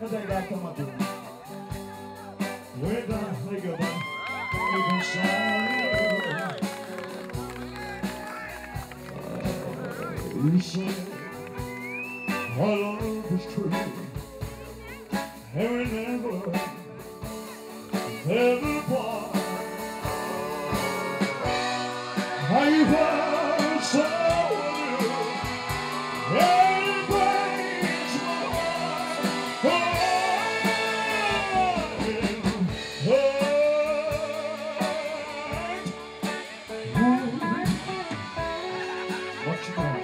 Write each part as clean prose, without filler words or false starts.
Cadê gata madura? We're gonna think about making sound. You say our love is true, and we never part. How you felt so new, and it breaks my heart. What you want?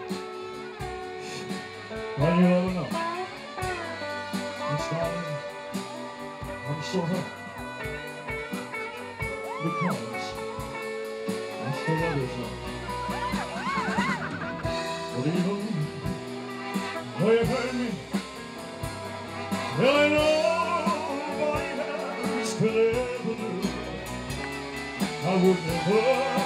Well, you never know. Miss Darling, I'm so hurt because I still love you so. But even though you hurt me, well, I know nobody else could ever do. I would never